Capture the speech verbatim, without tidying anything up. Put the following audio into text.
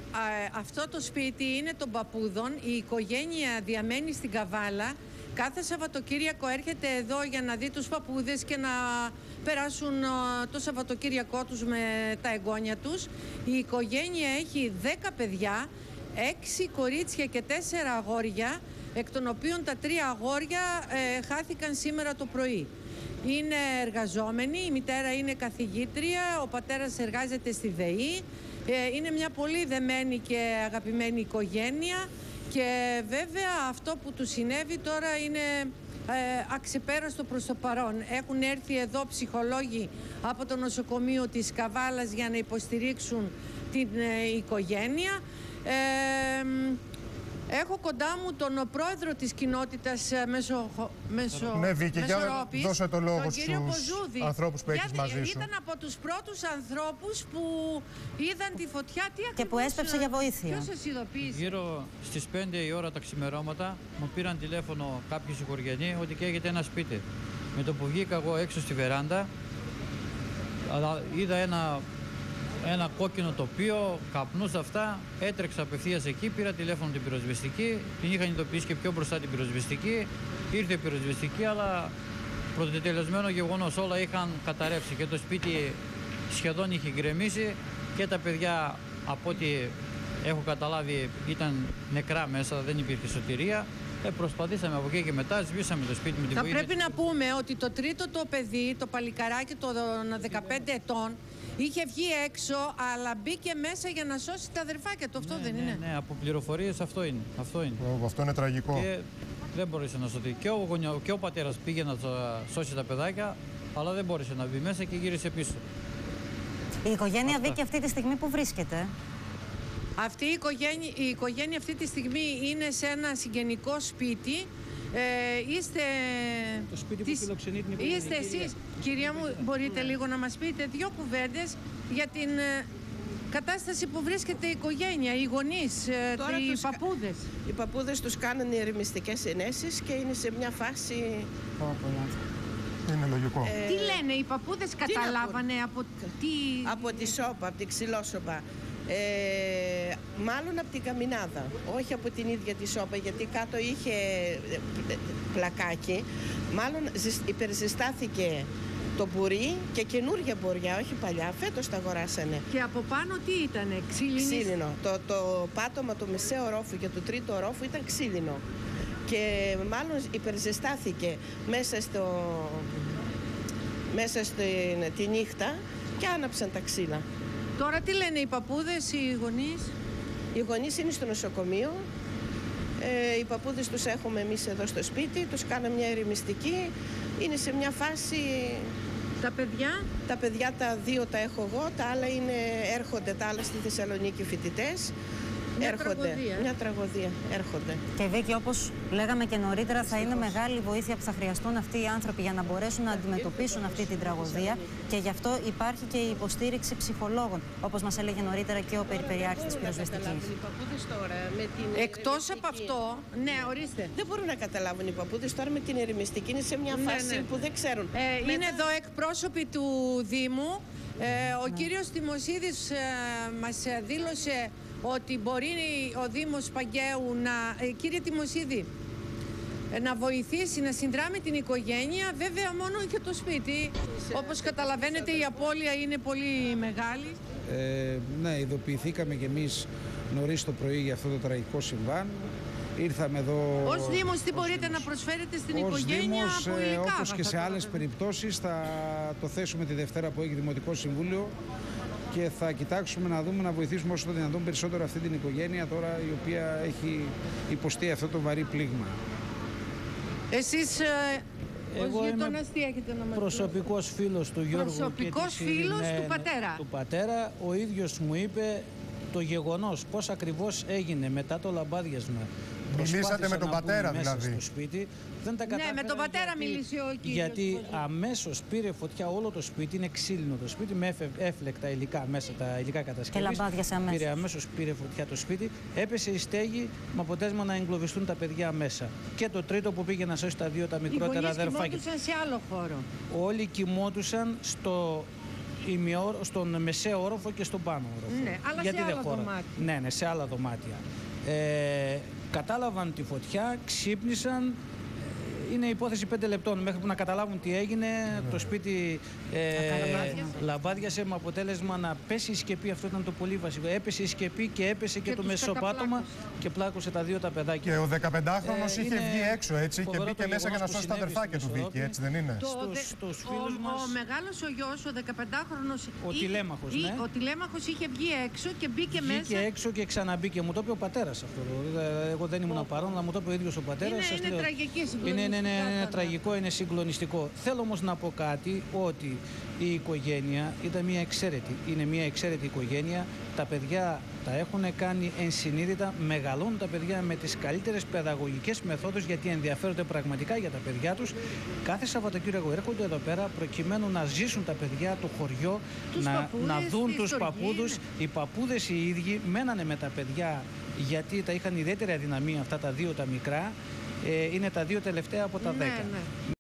αυτό το σπίτι είναι των παππούδων. Η οικογένεια διαμένει στην Καβάλα. Κάθε Σαββατοκύριακο έρχεται εδώ για να δει τους παππούδες και να περάσουν το Σαββατοκύριακό τους με τα εγγόνια τους. Η οικογένεια έχει δέκα παιδιά, έξι κορίτσια και τέσσερα αγόρια, εκ των οποίων τα τρία αγόρια ε, χάθηκαν σήμερα το πρωί. Είναι εργαζόμενοι, η μητέρα είναι καθηγήτρια, ο πατέρας εργάζεται στη ΔΕΗ. Ε, είναι μια πολύ δεμένη και αγαπημένη οικογένεια και βέβαια αυτό που του συνέβη τώρα είναι ε, αξεπέραστο προς το παρόν. Έχουν έρθει εδώ ψυχολόγοι από το νοσοκομείο της Καβάλας για να υποστηρίξουν την ε, οικογένεια. Ε, Έχω κοντά μου τον πρόεδρο της κοινότητας Μεσο... Μεσο... Ναι, Βίκη, για δώσε το λόγο τον στους Ποζούδη, ανθρώπους που έχεις μαζί σου. Ήταν από τους πρώτους ανθρώπους που είδαν τη φωτιά. Τι και που έσπευσε για βοήθεια. Ποιος σας ειδοποίησε? Γύρω στις πέντε η ώρα τα ξημερώματα μου πήραν τηλέφωνο κάποιοι συγχωριανοί ότι καίγεται ένα σπίτι. Με το που βγήκα εγώ έξω στη βεράντα, είδα ένα... ένα κόκκινο τοπίο, καπνούς αυτά, έτρεξα απευθείας εκεί, πήρα τηλέφωνο την πυροσβεστική, την είχαν ειδοποιήσει και πιο μπροστά την πυροσβεστική, ήρθε η πυροσβεστική, αλλά πρωτοτελεσμένο γεγονός, όλα είχαν καταρρεύσει και το σπίτι σχεδόν είχε γκρεμίσει και τα παιδιά, από ό,τι έχω καταλάβει, ήταν νεκρά μέσα, δεν υπήρχε σωτηρία. Ε, προσπαθήσαμε από εκεί και μετά, σβήσαμε το σπίτι με την βοήθεια. Θα πρέπει να πούμε ότι το τρίτο το παιδί, το παλικαράκι των δεκαπέντε ετών, είχε βγει έξω, αλλά μπήκε μέσα για να σώσει τα αδερφάκια του. Αυτό ναι, δεν ναι, είναι? Ναι, από πληροφορίες αυτό είναι. Αυτό είναι, oh, αυτό είναι τραγικό. Και δεν μπορούσε να σωθεί. Και ο, γονιο, και ο πατέρας πήγε να σώσει τα παιδάκια, αλλά δεν μπόρεσε να μπει μέσα και γύρισε πίσω. Η οικογένεια Βίκη αυτή τη στιγμή που βρίσκεται? Αυτή η οικογένεια, η οικογένεια αυτή τη στιγμή είναι σε ένα συγγενικό σπίτι. Ε, είστε... Το σπίτι της... που φιλοξενεί την οικογένεια. Είστε εσείς, κυρία μου, μπορείτε λίγο να μας πείτε δύο κουβέντες για την ε, κατάσταση που βρίσκεται η οικογένεια, οι γονείς, ε, οι τους... παππούδες. Οι παππούδες τους κάνανε ηρεμιστικές ενέσεις και είναι σε μια φάση... Είναι λογικό. Ε... Τι λένε οι παππούδες, καταλάβανε από τι... Από τη σόπα, από την ξυλόσοπα. Ε, μάλλον από την καμινάδα, όχι από την ίδια τη σόπα, γιατί κάτω είχε πλακάκι. Μάλλον υπερζεστάθηκε το μπουρί και καινούργια μπουριά, όχι παλιά, φέτος τα αγοράσανε. Και από πάνω τι ήτανε, ξύλινη? Ξύλινο. Το, το πάτωμα του μεσαίου ορόφου και του τρίτου ορόφου ήταν ξύλινο. Και μάλλον υπερζεστάθηκε μέσα, στο, μέσα στη, τη νύχτα και άναψαν τα ξύλα. Τώρα τι λένε οι παππούδες, οι γονείς? Οι γονείς είναι στο νοσοκομείο. Ε, οι παππούδες τους έχουμε εμείς εδώ στο σπίτι. Τους κάναμε μια ηρεμιστική. Είναι σε μια φάση... Τα παιδιά? Τα παιδιά τα δύο τα έχω εγώ. Τα άλλα είναι, έρχονται τα άλλα στη Θεσσαλονίκη φοιτητές. Μια έρχονται. τραγωδία. Μια τραγωδία. Έρχονται. Και Βίκη, όπως λέγαμε και νωρίτερα, θα είναι μεγάλη βοήθεια που θα χρειαστούν αυτοί οι άνθρωποι για να μπορέσουν να αντιμετωπίσουν αυτή την τραγωδία και γι' αυτό υπάρχει και η υποστήριξη ψυχολόγων, όπως μας έλεγε νωρίτερα και ο Περιπεριάρχης της Πυροσβεστικής. Εκτός από αυτό, ναι, ορίστε. Δεν μπορούν να καταλάβουν οι παππούδες τώρα με την ηρεμιστική. Είναι σε μια ναι, φάση ναι. που δεν ξέρουν. Ε, Μετά... Είναι εδώ εκπρόσωποι του Δήμου. Ε, ο ναι. κύριος Τιμοσίδης ε, μας δήλωσε ότι μπορεί ο Δήμος Παγκαίου να... Ε, κύριε Τιμοσίδη, ε, να βοηθήσει, να συνδράμει την οικογένεια, βέβαια μόνο για το σπίτι. Όπως καταλαβαίνετε η απώλεια είναι πολύ μεγάλη. Ε, ναι, ειδοποιηθήκαμε κι εμείς νωρίς το πρωί για αυτό το τραγικό συμβάν. Ήρθαμε εδώ... Ως Δήμος τι ως μπορείτε Δήμος. να προσφέρετε στην ως οικογένεια Δήμος, από υλικά? όπως και σε άλλες περιπτώσεις θα το θέσουμε τη Δευτέρα που έχει Δημοτικό Συμβούλιο και θα κοιτάξουμε να δούμε να βοηθήσουμε όσο το δυνατόν περισσότερο αυτή την οικογένεια τώρα η οποία έχει υποστεί αυτό το βαρύ πλήγμα. Εσείς ε, Εγώ είμαι τι έχετε να μας προσωπικός φίλος του Γιώργου. Προσωπικός και της φίλος Ειρηνέ, του πατέρα. Του πατέρα. Ο ίδιος μου είπε το γεγονός πώς ακριβώς έγινε μετά το λαμπάδιασμα. Μιλήσατε με τον πατέρα μέσα δηλαδή? Στο σπίτι. Δεν τα ναι, με τον πατέρα γιατί, μίλησε ο κύριος. Γιατί αμέσως πήρε φωτιά όλο το σπίτι, είναι ξύλινο το σπίτι με έφλεκτα υλικά μέσα, τα υλικά κατασκευής. Και λαμπάδιασε αμέσως. Πήρε αμέσως πήρε φωτιά το σπίτι, έπεσε η στέγη με αποτέλεσμα να εγκλωβιστούν τα παιδιά μέσα. Και το τρίτο που πήγε να σώσει τα δύο τα μικρότερα αδερφάκια. Οι γονείς κοιμόντουσαν σε άλλο χώρο. Όλοι κοιμόντουσαν στο ημιόρο, στον μεσαίο όροφο και στον πάνω όροφο. Ναι, αλλά γιατί σε δεν άλλα χώρα... δωμάτια. Ναι, ναι, σε άλλα δωμάτια. Ε, κατάλαβαν τη φωτιά, ξύπνησαν. Είναι υπόθεση πέντε λεπτών μέχρι που να καταλάβουν τι έγινε. Το σπίτι ε, λαμπάδιασε με αποτέλεσμα να πέσει η σκεπή. Αυτό ήταν το πολύ βασικό. Έπεσε η σκεπή και έπεσε και, και το μεσοπάτωμα και πλάκωσε τα δύο τα παιδάκια. Και ο δεκαπεντάχρονος Ε, είχε είναι βγει έξω έτσι και μπήκε το μέσα για να γεγονός σώσει που τα αδερφάκια του συνέβη στη Βίκη, έτσι δεν είναι? Το Στους- δε- στους ο, φίλους μας- ο μεγάλος ο γιος, ο δεκαπεντάχρονος, Ο ή- τηλέμαχος, ή- ναι. ο τηλέμαχος είχε βγει έξω και μπήκε Βγήκε μέσα. έξω και ξαναμπήκε. Μου το είπε ο πατέρας αυτό. Ε, Εγώ δεν ήμουν παρόν, αλλά μου το είπε ο ίδιος ο πατέρας. Είναι- Σας είναι λέω. τραγική, Είναι, είναι, είναι, συγκλονιστικά είναι τα- τραγικό, είναι συγκλονιστικό. Θέλω όμως να πω κάτι, ότι η οικογένεια ήταν μια εξαίρετη. Είναι μια εξαίρετη οικογένεια. Τα παιδιά τα έχουν κάνει ενσυνείδητα, μεγαλώνουν τα παιδιά με τις καλύτερες παιδαγωγικές μεθόδους, γιατί ενδιαφέρονται πραγματικά για τα παιδιά τους. Κάθε Σαββατοκύριακο έρχονται εδώ πέρα προκειμένου να ζήσουν τα παιδιά το χωριό, Τους να, παππούδες, να δουν τη τους στοργή, παππούδους. ναι. Οι παππούδες οι ίδιοι μένανε με τα παιδιά, γιατί τα είχαν ιδιαίτερη αδυναμία αυτά τα δύο τα μικρά. Ε, είναι τα δύο τελευταία από τα Ναι, δέκα. ναι.